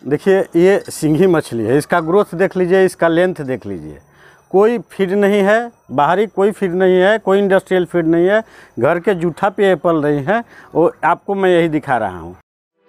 देखिए ये सिंघी मछली है, इसका ग्रोथ देख लीजिए, इसका लेंथ देख लीजिए। कोई फीड नहीं है, बाहरी कोई फीड नहीं है, कोई इंडस्ट्रियल फीड नहीं है, घर के जूठा पे पल रही हैं। वो आपको मैं यही दिखा रहा हूँ।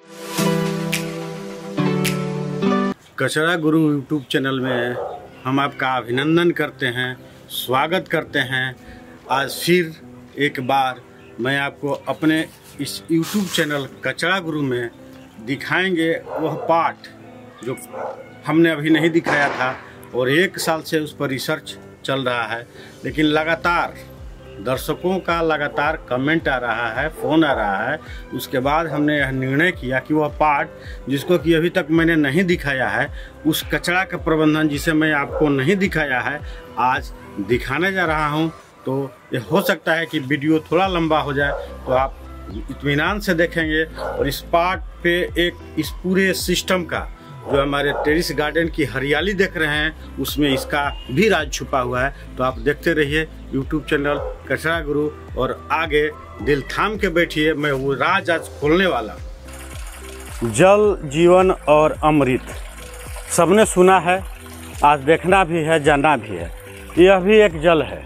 कचड़ा गुरु यूट्यूब चैनल में हम आपका अभिनंदन करते हैं, स्वागत करते हैं। आज फिर एक बार मैं आपको अपने इस यूट्यूब चैनल कचड़ा गुरु में दिखाएंगे वह पार्ट जो हमने अभी नहीं दिखाया था, और 1 साल से उस पर रिसर्च चल रहा है, लेकिन लगातार दर्शकों का लगातार कमेंट आ रहा है, फ़ोन आ रहा है। उसके बाद हमने यह निर्णय किया कि वह पार्ट जिसको कि अभी तक मैंने नहीं दिखाया है, उस कचरा का प्रबंधन जिसे मैं आपको नहीं दिखाया है, आज दिखाने जा रहा हूं। तो ये हो सकता है कि वीडियो थोड़ा लंबा हो जाए, तो आप इत्मीनान से देखेंगे। और इस पार्ट पे इस पूरे सिस्टम का जो हमारे टेरिस गार्डन की हरियाली देख रहे हैं, उसमें इसका भी राज छुपा हुआ है। तो आप देखते रहिए यूट्यूब चैनल कचड़ा गुरु, और आगे दिल थाम के बैठिए, मैं वो राज आज खोलने वाला। जल जीवन और अमृत सबने सुना है, आज देखना भी है, जानना भी है। यह भी एक जल है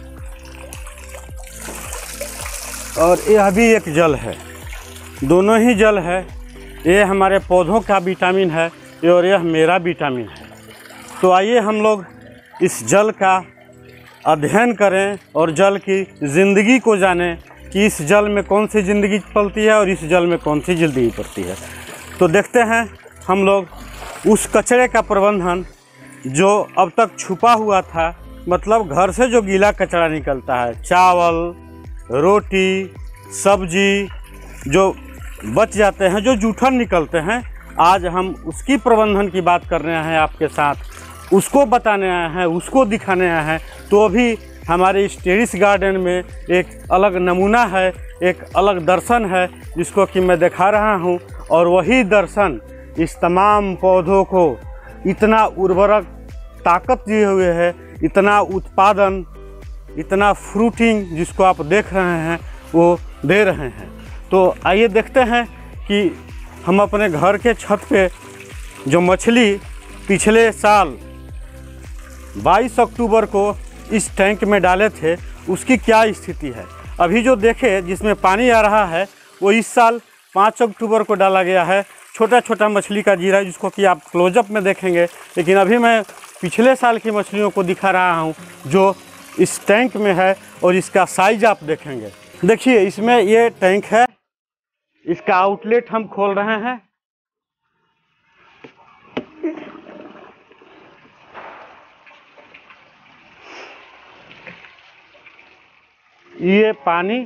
और यह भी एक जल है, दोनों ही जल है। ये हमारे पौधों का विटामिन है और यह मेरा विटामिन है। तो आइए हम लोग इस जल का अध्ययन करें और जल की ज़िंदगी को जानें कि इस जल में कौन सी ज़िंदगी पलती है और इस जल में कौन सी ज़िंदगी पलती है। तो देखते हैं हम लोग उस कचरे का प्रबंधन जो अब तक छुपा हुआ था, मतलब घर से जो गीला कचरा निकलता है, चावल, रोटी, सब्जी जो बच जाते हैं, जो जूठन निकलते हैं, आज हम उसकी प्रबंधन की बात कर रहे हैं आपके साथ, उसको बताने आए हैं, उसको दिखाने आए हैं। तो अभी हमारे इस टेरिस गार्डन में एक अलग नमूना है, एक अलग दर्शन है जिसको कि मैं दिखा रहा हूं। और वही दर्शन इस तमाम पौधों को इतना उर्वरक ताकत दिए हुए है, इतना उत्पादन, इतना फ्रूटिंग जिसको आप देख रहे हैं वो दे रहे हैं। तो आइए देखते हैं कि हम अपने घर के छत पे जो मछली पिछले साल 22 अक्टूबर को इस टैंक में डाले थे, उसकी क्या स्थिति है। अभी जो देखे जिसमें पानी आ रहा है, वो इस साल 5 अक्टूबर को डाला गया है। छोटा छोटा मछली का जीरा जिसको कि आप क्लोजअप में देखेंगे, लेकिन अभी मैं पिछले साल की मछलियों को दिखा रहा हूँ जो इस टैंक में है, और इसका साइज आप देखेंगे। देखिए इसमें ये टैंक है, इसका आउटलेट हम खोल रहे हैं। ये पानी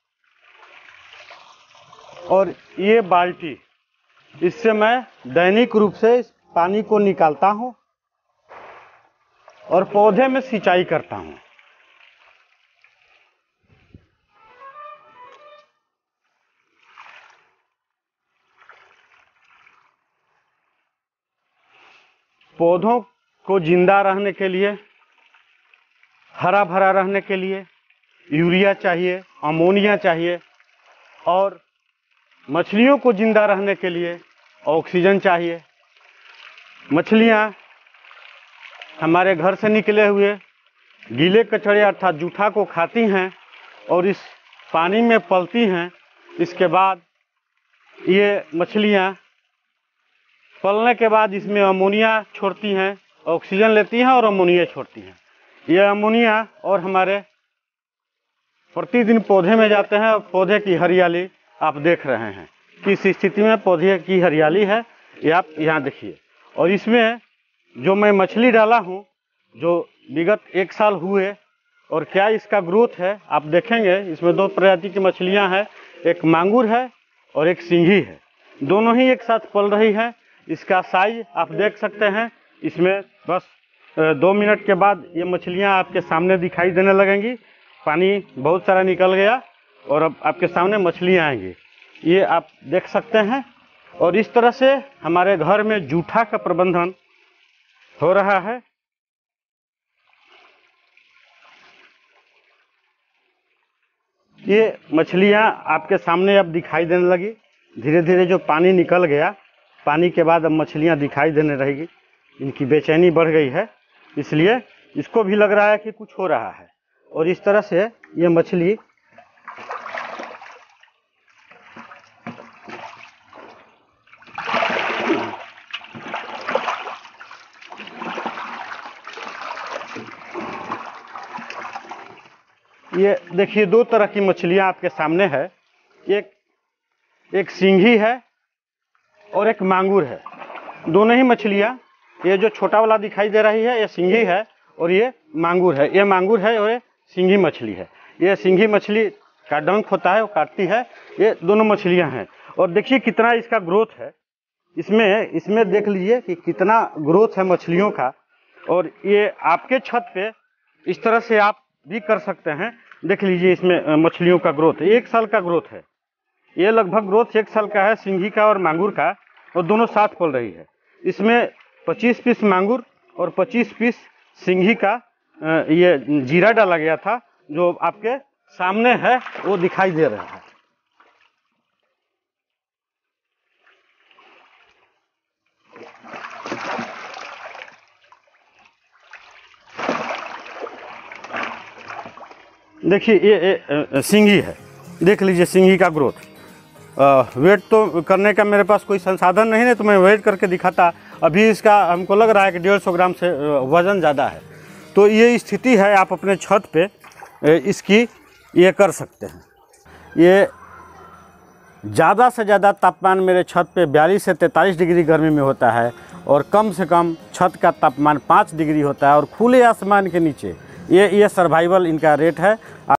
और ये बाल्टी, इससे मैं दैनिक रूप से इस पानी को निकालता हूँ और पौधे में सिंचाई करता हूँ। पौधों को जिंदा रहने के लिए, हरा भरा रहने के लिए यूरिया चाहिए, अमोनिया चाहिए, और मछलियों को जिंदा रहने के लिए ऑक्सीजन चाहिए। मछलियां हमारे घर से निकले हुए गीले कचरे अर्थात जूठा को खाती हैं और इस पानी में पलती हैं। इसके बाद ये मछलियां पलने के बाद इसमें अमोनिया छोड़ती हैं, ऑक्सीजन लेती हैं और अमोनिया छोड़ती हैं। ये अमोनिया और हमारे प्रतिदिन पौधे में जाते हैं, और पौधे की हरियाली आप देख रहे हैं किस स्थिति में पौधे की हरियाली है, ये आप यहाँ देखिए। और इसमें जो मैं मछली डाला हूँ, जो विगत 1 साल हुए, और क्या इसका ग्रोथ है आप देखेंगे। इसमें 2 प्रजाति की मछलियाँ हैं, एक मांगुर है और एक सिंघी है, दोनों ही एक साथ पल रही है। इसका साइज आप देख सकते हैं। इसमें बस 2 मिनट के बाद ये मछलियां आपके सामने दिखाई देने लगेंगी। पानी बहुत सारा निकल गया और अब आपके सामने मछलियां आएंगी, ये आप देख सकते हैं। और इस तरह से हमारे घर में जूठा का प्रबंधन हो रहा है। ये मछलियां आपके सामने अब दिखाई देने लगी। धीरे धीरे जो पानी निकल गया, पानी के बाद अब मछलियाँ दिखाई देने रहेगी। इनकी बेचैनी बढ़ गई है, इसलिए इसको भी लग रहा है कि कुछ हो रहा है। और इस तरह से ये मछली ये देखिए 2 तरह की मछलियाँ आपके सामने है। एक सिंघी है और एक मांगुर है। दोनों ही मछलियाँ, ये जो छोटा वाला दिखाई दे रही है ये सिंघी है और ये मांगुर है। ये मांगुर है और ये सिंघी मछली है। ये सिंघी मछली का डंक होता है, वो काटती है। ये दोनों मछलियाँ हैं और देखिए कितना इसका ग्रोथ है। इसमें देख लीजिए कि कितना ग्रोथ है मछलियों का। और ये आपके छत पे इस तरह से आप भी कर सकते हैं। देख लीजिए इसमें मछलियों का ग्रोथ 1 साल का ग्रोथ है। ये लगभग ग्रोथ 1 साल का है सिंघी का और मांगुर का, और दोनों साथ पल रही है। इसमें 25 पीस मांगुर और 25 पीस सिंघी का ये जीरा डाला गया था, जो आपके सामने है वो दिखाई दे रहा है। देखिए ये सिंघी है, देख लीजिए सिंघी का ग्रोथ। वेट तो करने का मेरे पास कोई संसाधन नहीं है, तो मैं वेट करके दिखाता। अभी इसका हमको लग रहा है कि 150 ग्राम से वज़न ज़्यादा है। तो ये स्थिति है, आप अपने छत पे इसकी ये कर सकते हैं। ये ज़्यादा से ज़्यादा तापमान मेरे छत पे 42 से 43 डिग्री गर्मी में होता है, और कम से कम छत का तापमान 5 डिग्री होता है, और खुले आसमान के नीचे ये सर्वाइवल इनका रेट है।